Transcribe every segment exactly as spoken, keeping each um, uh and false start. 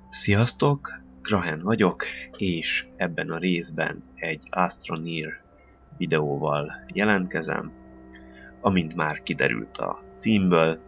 Sziasztok, Krahen vagyok, és ebben a részben egy Astroneer videóval jelentkezem, amint már kiderült a címből.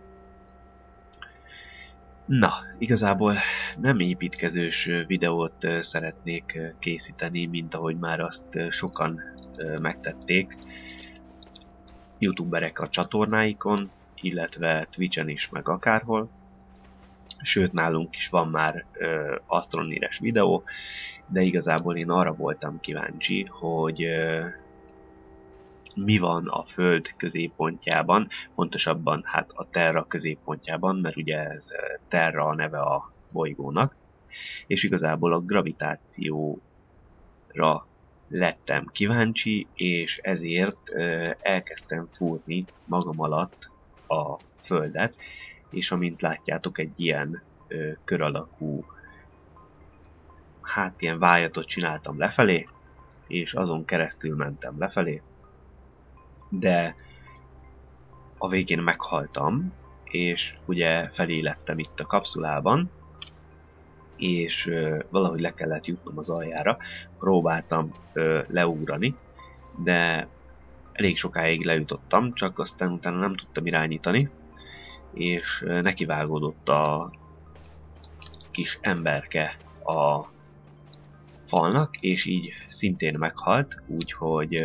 Na, igazából nem építkezős videót szeretnék készíteni, mint ahogy már azt sokan megtették youtuberek a csatornáikon, illetve Twitchen is, meg akárhol. Sőt, nálunk is van már ö, Astroneeres videó, de igazából én arra voltam kíváncsi, hogy ö, mi van a Föld középpontjában, pontosabban hát a Terra középpontjában, mert ugye ez Terra a neve a bolygónak, és igazából a gravitációra lettem kíváncsi, és ezért ö, elkezdtem fúrni magam alatt a Földet, és amint látjátok, egy ilyen ö, kör alakú, hát ilyen vájatot csináltam lefelé, és azon keresztül mentem lefelé, de a végén meghaltam, és ugye felélettem itt a kapszulában, és ö, valahogy le kellett jutnom az aljára, próbáltam ö, leugrani, de elég sokáig lejutottam, csak aztán utána nem tudtam irányítani, és nekivágódott a kis emberke a falnak, és így szintén meghalt, úgyhogy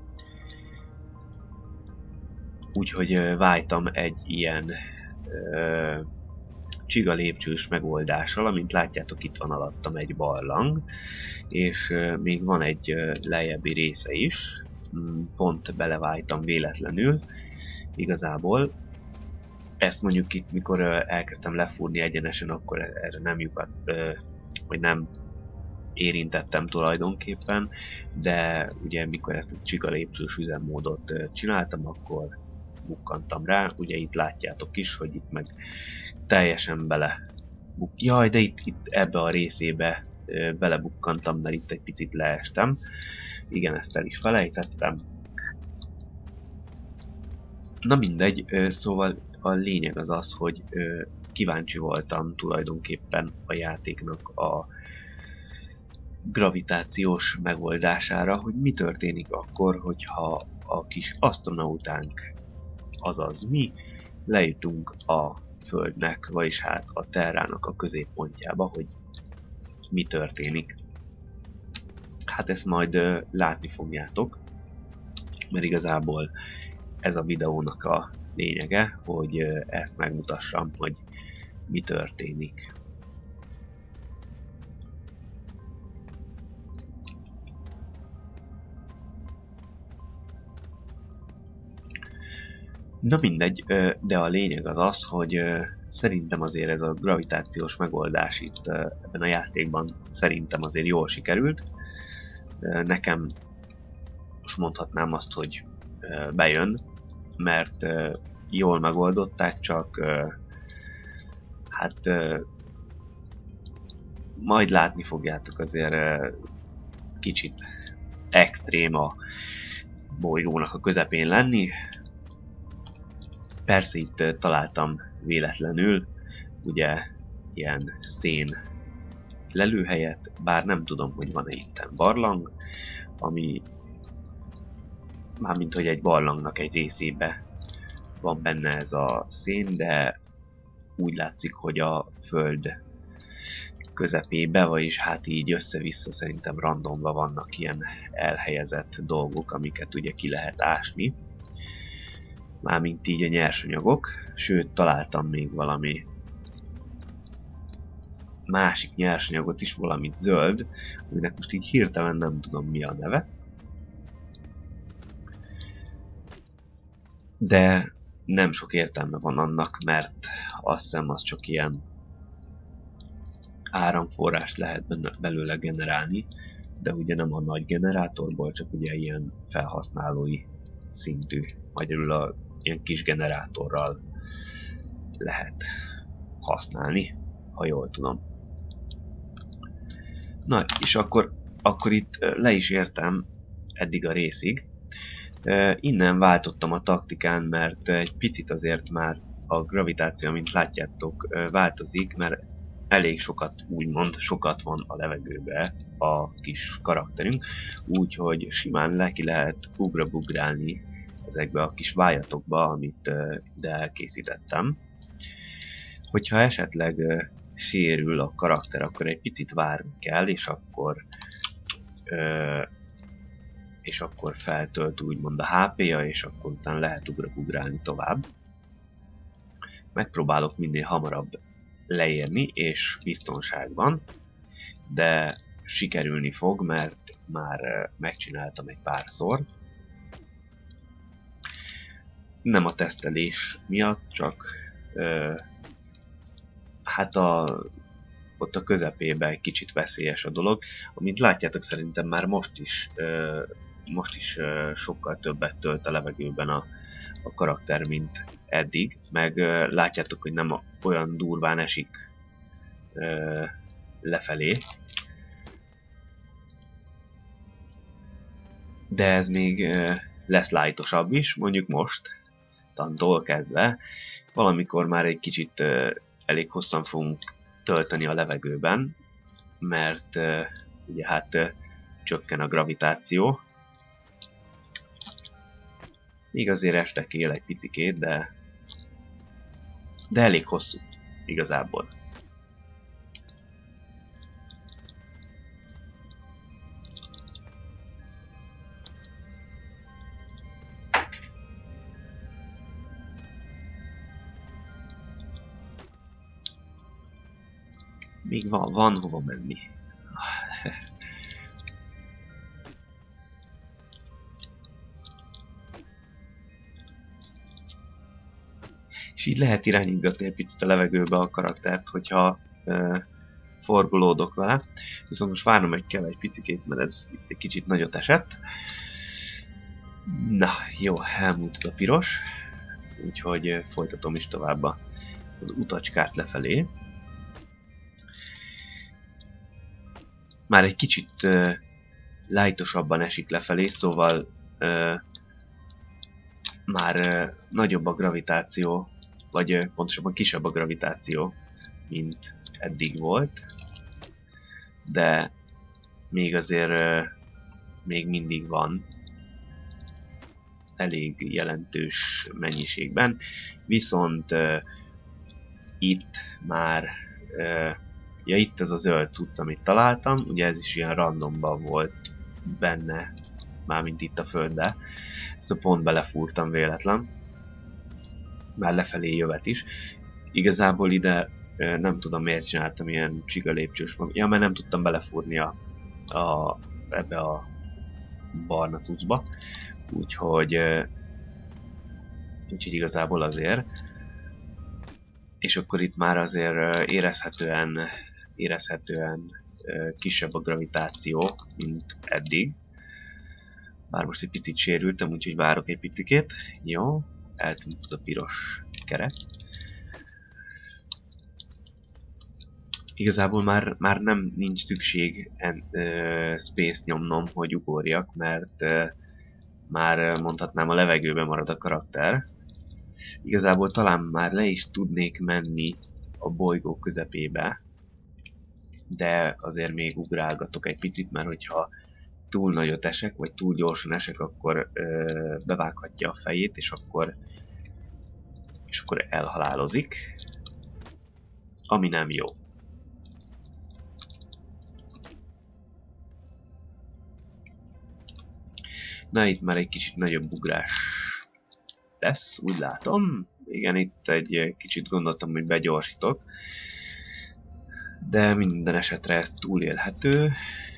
úgyhogy vágytam egy ilyen ö, csiga lépcsős megoldással, amint látjátok, itt van alattam egy barlang, és ö, még van egy ö, lejjebbi része is, pont belevájtam véletlenül, igazából. Ezt mondjuk itt, mikor elkezdtem lefúrni egyenesen, akkor erre nem lyukat, vagy nem érintettem tulajdonképpen, de ugye mikor ezt a csika lépcsős üzemmódot csináltam, akkor bukkantam rá. Ugye itt látjátok is, hogy itt meg teljesen bele... Jaj, de itt, itt ebbe a részébe belebukkantam, mert itt egy picit leestem. Igen, ezt el is felejtettem. Na mindegy, szóval a lényeg az az, hogy ö, kíváncsi voltam tulajdonképpen a játéknak a gravitációs megoldására, hogy mi történik akkor, hogyha a kis asztronautánk, azaz mi, lejutunk a Földnek, vagyis hát a Terrának a középpontjába, hogy mi történik. Hát ezt majd ö, látni fogjátok, mert igazából ez a videónak a lényege, hogy ezt megmutassam, hogy mi történik. Na mindegy, de a lényeg az az, hogy szerintem azért ez a gravitációs megoldás itt ebben a játékban szerintem azért jól sikerült. Nekem most mondhatnám azt, hogy bejön, mert uh, jól megoldották, csak uh, hát uh, majd látni fogjátok, azért uh, kicsit extrém a bolygónak a közepén lenni. Persze itt uh, találtam véletlenül ugye ilyen szén lelőhelyet, bár nem tudom, hogy van-e itten barlang, ami mármint, hogy egy barlangnak egy részébe van benne ez a szén, de úgy látszik, hogy a Föld közepébe, vagyis hát így össze-vissza szerintem randomban vannak ilyen elhelyezett dolgok, amiket ugye ki lehet ásni. Mármint így a nyersanyagok, sőt találtam még valami másik nyersanyagot is, valami zöld, aminek most így hirtelen nem tudom mi a neve. De nem sok értelme van annak, mert azt hiszem, az csak ilyen áramforrást lehet belőle generálni, de ugye nem a nagy generátorból, csak ugye ilyen felhasználói szintű, magyarul a ilyen kis generátorral lehet használni, ha jól tudom. Na, és akkor, akkor itt le is értem eddig a részig. Uh, innen váltottam a taktikán, mert egy picit azért már a gravitáció, mint látjátok, uh, változik, mert elég sokat, úgymond sokat van a levegőbe a kis karakterünk, úgyhogy simán neki lehet ugrabugrálni ezekbe a kis vájatokba, amit uh, ide elkészítettem. Hogyha esetleg uh, sérül a karakter, akkor egy picit várni kell, és akkor uh, és akkor feltölt úgymond a há pé-ja, és akkor utána lehet ugrabugrálni tovább. Megpróbálok minél hamarabb leérni, és biztonságban, de sikerülni fog, mert már megcsináltam egy párszor. Nem a tesztelés miatt, csak ö, hát a, ott a közepében egy kicsit veszélyes a dolog. Amint látjátok, szerintem már most is, ö, most is ö, sokkal többet tölt a levegőben a, a karakter, mint eddig, meg ö, látjátok, hogy nem olyan durván esik ö, lefelé. De ez még ö, lesz lightosabb is, mondjuk most, tantól kezdve. Valamikor már egy kicsit ö, elég hosszan fogunk tölteni a levegőben, mert ö, ugye hát ö, csökken a gravitáció. Még azért esdekél egy picikét, de, de elég hosszú igazából. Még van, van hova menni. És így lehet irányítgatni egy picit a levegőbe a karaktert, hogyha uh, forgolódok vele. Viszont most várnom egy kell egy picikét, mert ez itt egy kicsit nagyot esett. Na, jó, elmúlt ez a piros. Úgyhogy uh, folytatom is tovább az utacskát lefelé. Már egy kicsit uh, lightosabban esik lefelé, szóval uh, már uh, nagyobb a gravitáció, vagy uh, pontosabban kisebb a gravitáció, mint eddig volt. De még azért uh, még mindig van elég jelentős mennyiségben. Viszont uh, itt már uh, ja, itt ez a zöld cucc, amit találtam, ugye ez is ilyen randomban volt benne, mármint itt a földbe. Ezt a pont belefúrtam véletlen. Már lefelé jövet is. Igazából ide nem tudom miért csináltam ilyen csiga lépcsős mag. Ja, mert nem tudtam belefúrni a, a, ebbe a barna cuccba. Úgyhogy, úgyhogy igazából azért. És akkor itt már azért érezhetően érezhetően kisebb a gravitáció, mint eddig. Bár most egy picit sérültem, úgyhogy várok egy picikét. Jó, eltűnt ez a piros kerek. Igazából már, már nem nincs szükség en, uh, space nyomnom, hogy ugorjak, mert uh, már mondhatnám a levegőben marad a karakter. Igazából talán már le is tudnék menni a bolygó közepébe, de azért még ugrálgatok egy picit, mert hogyha túl nagyot esek, vagy túl gyorsan esek, akkor ö, bevághatja a fejét, és akkor, és akkor elhalálozik, ami nem jó. Na, itt már egy kicsit nagyobb ugrás lesz, úgy látom. Igen, itt egy kicsit gondoltam, hogy begyorsítok. De minden esetre ez túlélhető.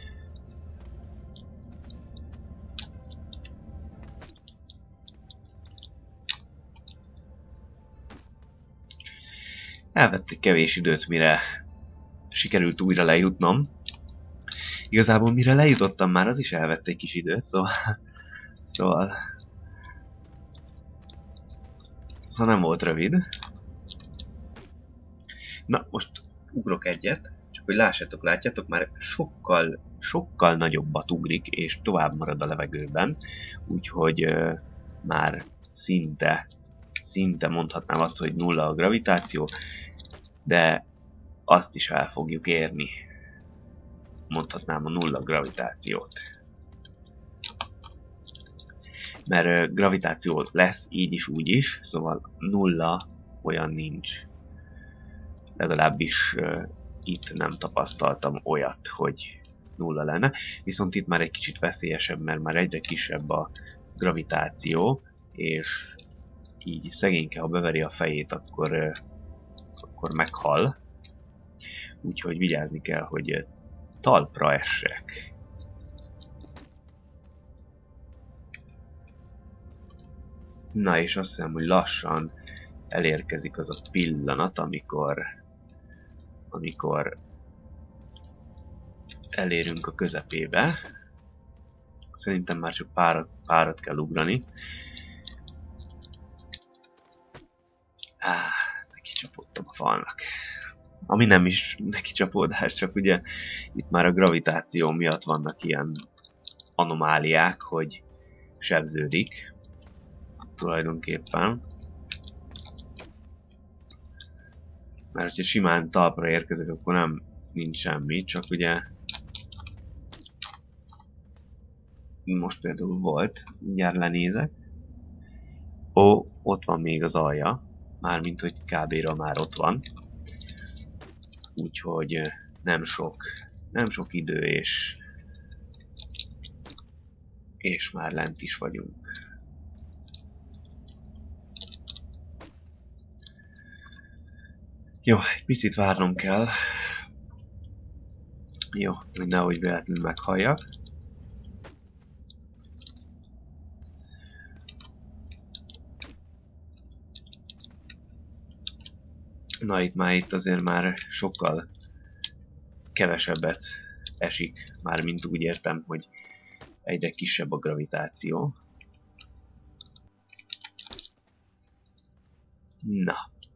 Elvett egy kevés időt, mire sikerült újra lejutnom. Igazából mire lejutottam már, az is elvett egy kis időt, szóval... Szóval... Szóval nem volt rövid. Na, most ugrok egyet, csak hogy lássátok, látjátok, már sokkal, sokkal nagyobbat ugrik, és tovább marad a levegőben, úgyhogy uh, már szinte, szinte mondhatnám azt, hogy nulla a gravitáció, de azt is el fogjuk érni. Mondhatnám a nulla gravitációt. Mert gravitáció lesz így is, úgy is, szóval nulla olyan nincs. Legalábbis uh, itt nem tapasztaltam olyat, hogy nulla lenne. Viszont itt már egy kicsit veszélyesebb, mert már egyre kisebb a gravitáció, és így szegényke, ha beveri a fejét, akkor, uh, akkor meghal. Úgyhogy vigyázni kell, hogy uh, talpra essek. Na és azt hiszem, hogy lassan elérkezik az a pillanat, amikor, amikor elérünk a közepébe. Szerintem már csak párat, párat kell ugrani. Á, neki csapódtam a falnak. Ami nem is neki csapódás, csak ugye itt már a gravitáció miatt vannak ilyen anomáliák, hogy sebződik. Tulajdonképpen. Mert hogyha simán talpra érkezek, akkor nem nincs semmi, csak ugye most például volt, mindjárt lenézek. Ó, ott van még az alja, mármint hogy kb-ra már ott van. Úgyhogy nem sok, nem sok idő, és és már lent is vagyunk. Jó, egy picit várnom kell. Jó, hogy nehogy véletlenül meghalljak. Na itt már itt azért már sokkal kevesebbet esik, mármint úgy értem, hogy egyre kisebb a gravitáció. Na.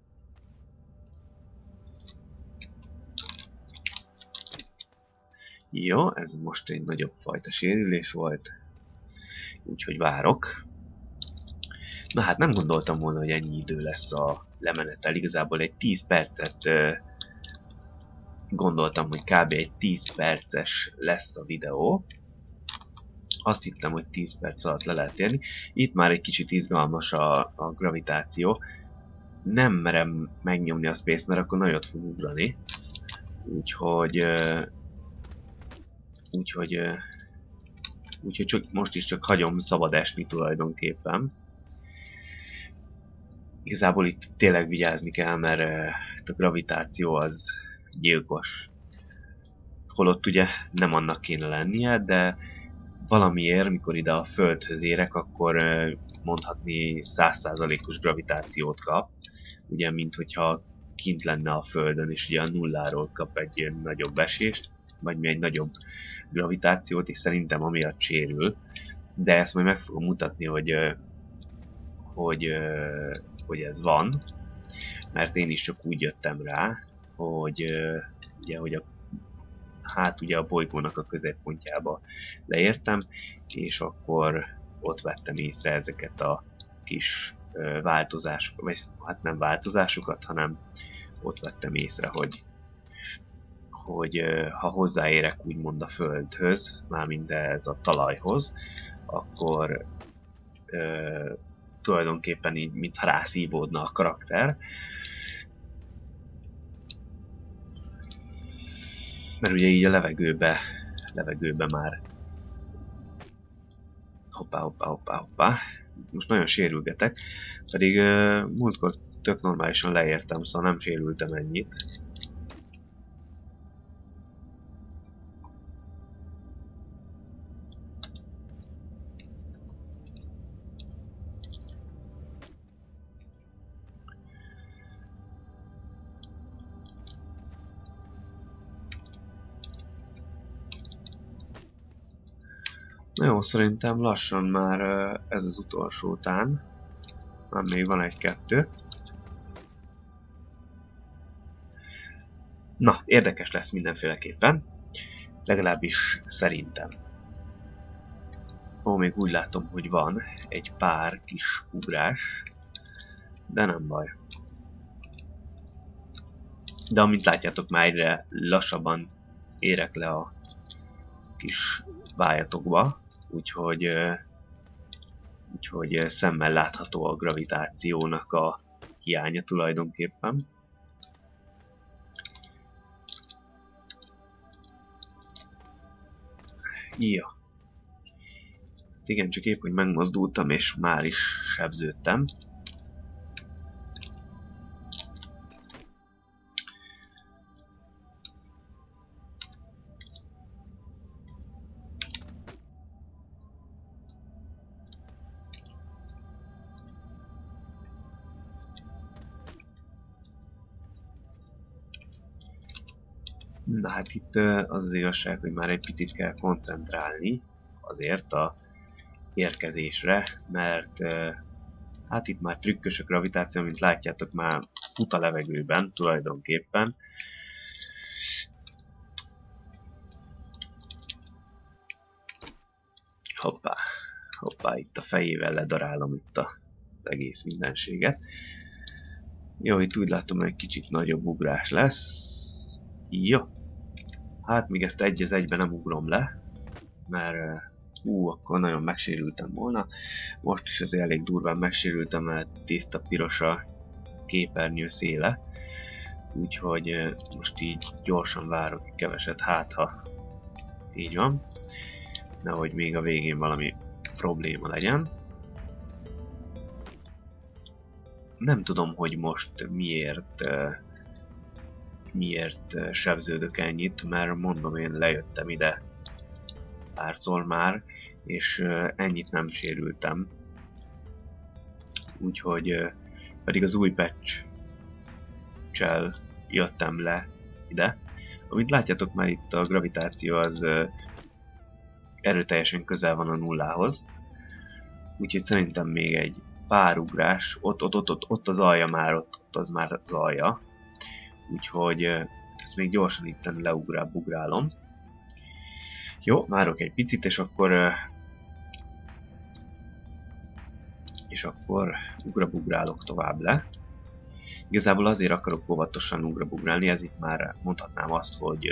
Jó, ez most egy nagyobb fajta sérülés volt, úgyhogy várok. Na hát nem gondoltam volna, hogy ennyi idő lesz a lemenetel. Igazából egy tíz percet gondoltam, hogy kb. Egy tíz perces lesz a videó. Azt hittem, hogy tíz perc alatt le lehet érni. Itt már egy kicsit izgalmas a, a gravitáció. Nem merem megnyomni a space, mert akkor nagyot fog ugrani. Úgyhogy... Úgyhogy... Úgyhogy csak, most is csak hagyom szabad esni tulajdonképpen. Igazából itt tényleg vigyázni kell, mert a gravitáció az gyilkos. Holott ugye nem annak kéne lennie, de valamiért, mikor ide a Földhöz érek, akkor mondhatni száz százalékos gravitációt kap. Ugye, mint hogyha kint lenne a Földön, és ugye a nulláról kap egy ilyen nagyobb esést, vagy egy nagyobb gravitációt, és szerintem amiatt sérül. De ezt majd meg fogom mutatni, hogy, hogy, hogy ez van, mert én is csak úgy jöttem rá, hogy ugye, hogy a hát ugye a bolygónak a középpontjába leértem, és akkor ott vettem észre ezeket a kis változásokat, vagy hát nem változásokat, hanem ott vettem észre, hogy, hogy ha hozzáérek úgymond a Földhöz, mármint ez a talajhoz, akkor ö, tulajdonképpen így, mintha rászívódna a karakter. Mert ugye így a levegőbe, levegőbe már hoppá, hoppá, hoppá, hoppá. Most nagyon sérülgetek, pedig uh, múltkor tök normálisan leértem, szóval nem sérültem ennyit. Na jó, szerintem lassan már ez az utolsó tán. Már még van egy-kettő. Na, érdekes lesz mindenféleképpen. Legalábbis szerintem. Ó, még úgy látom, hogy van egy pár kis ugrás. De nem baj. De amint látjátok, már egyre lassabban érek le a kis vájatokba, úgyhogy, úgyhogy szemmel látható a gravitációnak a hiánya tulajdonképpen. Ja. Igen, csak épp, hogy megmozdultam, és már is sebződtem. Na hát itt az az igazság, hogy már egy picit kell koncentrálni azért a érkezésre, mert hát itt már trükkös a gravitáció, mint látjátok, már fut a levegőben tulajdonképpen. Hoppá, hoppá, itt a fejével ledarálom itt az egész mindenséget. Jó, itt úgy látom, hogy egy kicsit nagyobb ugrás lesz. Jó. Hát még ezt egy az egyben nem ugrom le, mert ú, akkor nagyon megsérültem volna. Most is azért elég durván megsérültem, mert tiszta piros a képernyő széle. Úgyhogy most így gyorsan várok egy keveset, hát ha így van. Nehogy még a végén valami probléma legyen. Nem tudom, hogy most miért miért sebződök ennyit, mert mondom, én lejöttem ide párszor már, és ennyit nem sérültem. Úgyhogy pedig az új patch-csel jöttem le ide. Amit látjátok, már itt a gravitáció az erőteljesen közel van a nullához. Úgyhogy szerintem még egy pár ugrás, ott, ott, ott, ott, ott az alja már, ott, ott az már az alja. Úgyhogy ezt még gyorsan itt leugrál, bugrálom. Jó, várok egy picit, és akkor és akkor ugrabugrálok tovább le. Igazából azért akarok óvatosan ugrabugrálni, ez itt már mondhatnám azt, hogy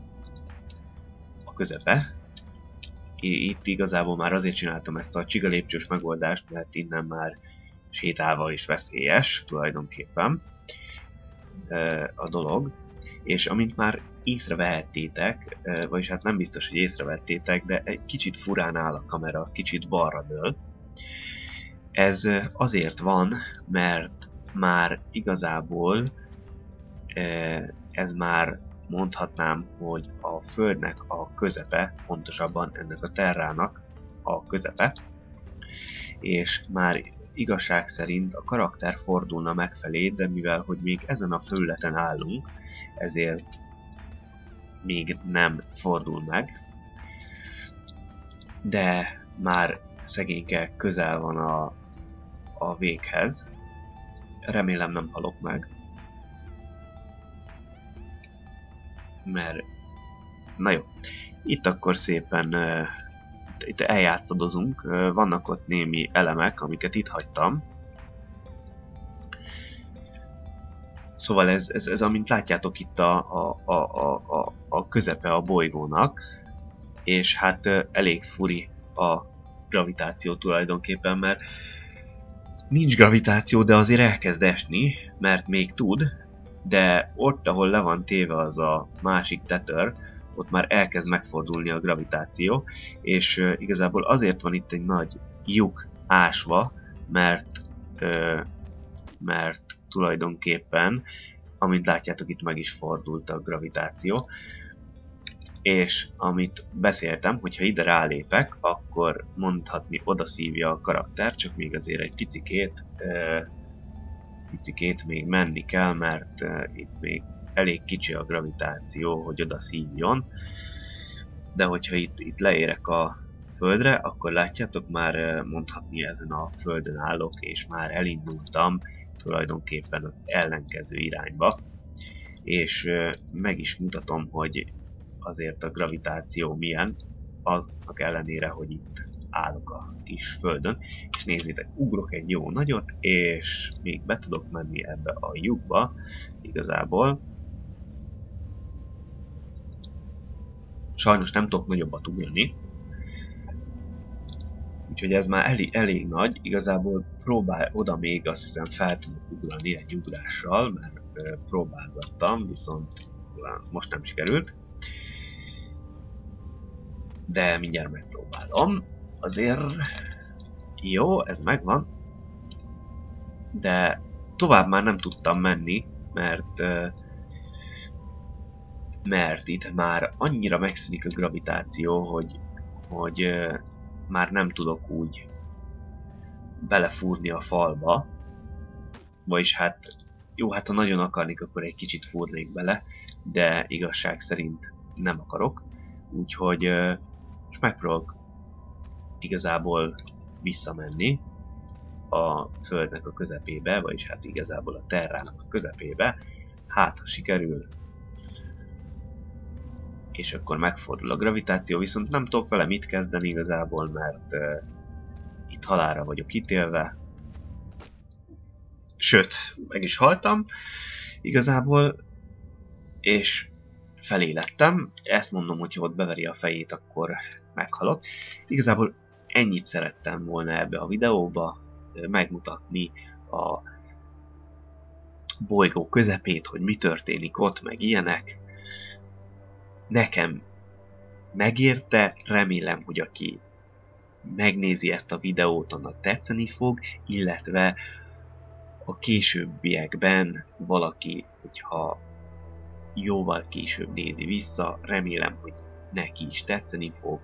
a közepe. Itt igazából már azért csináltam ezt a csiga lépcsős megoldást, mert innen már sétálva is veszélyes tulajdonképpen a dolog. És amint már észrevehettétek, vagyis hát nem biztos, hogy észrevettétek, de egy kicsit furán áll a kamera, kicsit balra dől. Ez azért van, mert már igazából ez már mondhatnám, hogy a Földnek a közepe, pontosabban ennek a Terrának a közepe, és már igazság szerint a karakter fordulna megfelé, de mivel hogy még ezen a felületen állunk, ezért még nem fordul meg, de már szegényke közel van a, a véghez. Remélem nem halok meg. Mert... Na jó, itt akkor szépen uh, itt eljátszadozunk. Uh, vannak ott némi elemek, amiket itt hagytam. Szóval ez, ez, ez amint látjátok itt a, a, a, a, a közepe a bolygónak, és hát uh, elég furi a gravitáció tulajdonképpen, mert nincs gravitáció, de azért elkezd esni, mert még tud, de ott, ahol le van téve az a másik tetőr, ott már elkezd megfordulni a gravitáció, és uh, igazából azért van itt egy nagy lyuk ásva, mert, uh, mert tulajdonképpen, amint látjátok, itt meg is fordult a gravitáció, és amit beszéltem, hogyha ide rálépek, akkor mondhatni oda szívja a karakter, csak még azért egy picikét, uh, picikét még menni kell, mert uh, itt még elég kicsi a gravitáció, hogy oda szívjon. De hogyha itt, itt leérek a Földre, akkor látjátok, már mondhatni ezen a Földön állok, és már elindultam tulajdonképpen az ellenkező irányba. És uh, meg is mutatom, hogy azért a gravitáció milyen, aznak ellenére, hogy itt állok a kis Földön. És nézzétek, ugrok egy jó nagyot, és még be tudok menni ebbe a lyukba igazából. Sajnos nem tudok nagyobbat ugrani. Úgyhogy ez már elég, elég nagy. Igazából próbál oda még, azt hiszem fel tudok ugrani egy ugrással, mert ö, próbálgattam, viszont most nem sikerült. De mindjárt megpróbálom. Azért jó, ez megvan. De tovább már nem tudtam menni, mert ö, mert itt már annyira megszűnik a gravitáció, hogy, hogy ö, már nem tudok úgy belefúrni a falba. Vagyis hát, jó, hát ha nagyon akarnék, akkor egy kicsit fúrnék bele, de igazság szerint nem akarok. Úgyhogy ö, most megpróbálok igazából visszamenni a Földnek a közepébe, vagyis hát igazából a Terrának a közepébe. Hát, ha sikerül, és akkor megfordul a gravitáció, viszont nem tudok vele mit kezdeni igazából, mert uh, itt halálra vagyok ítélve. Sőt, meg is haltam igazából, és felélettem. Ezt mondom, hogy ha ott beveri a fejét, akkor meghalok. Igazából ennyit szerettem volna ebbe a videóba, megmutatni a bolygó közepét, hogy mi történik ott, meg ilyenek. Nekem megérte, remélem, hogy aki megnézi ezt a videót, annak tetszeni fog, illetve a későbbiekben valaki, hogyha jóval később nézi vissza, remélem, hogy neki is tetszeni fog.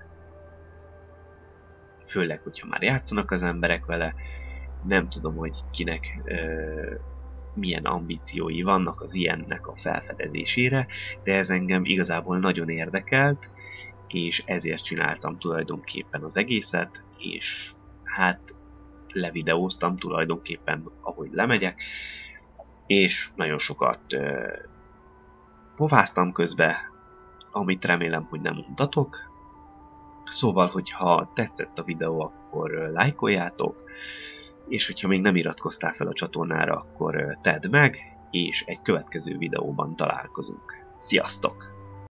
Főleg, hogyha már játszanak az emberek vele. Nem tudom, hogy kinek ö, milyen ambíciói vannak az ilyennek a felfedezésére, de ez engem igazából nagyon érdekelt, és ezért csináltam tulajdonképpen az egészet, és hát levideóztam tulajdonképpen, ahogy lemegyek, és nagyon sokat ö, pofáztam közbe, amit remélem, hogy nem untatok. Szóval, hogyha tetszett a videó, akkor lájkoljátok, és hogyha még nem iratkoztál fel a csatornára, akkor tedd meg, és egy következő videóban találkozunk. Sziasztok!